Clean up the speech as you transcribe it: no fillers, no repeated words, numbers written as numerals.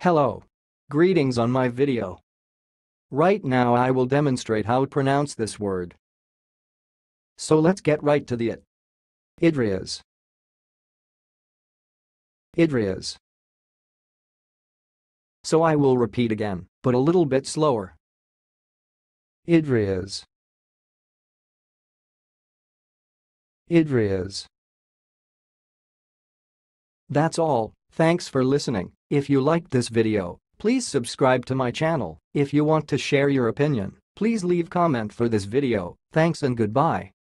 Hello. Greetings on my video. Right now I will demonstrate how to pronounce this word. So let's get right to it. Idrias. Idrias. So I will repeat again, but a little bit slower. Idrias. Idrias. That's all. Thanks for listening. If you liked this video, please subscribe to my channel. If you want to share your opinion, please leave comment for this video. Thanks and goodbye.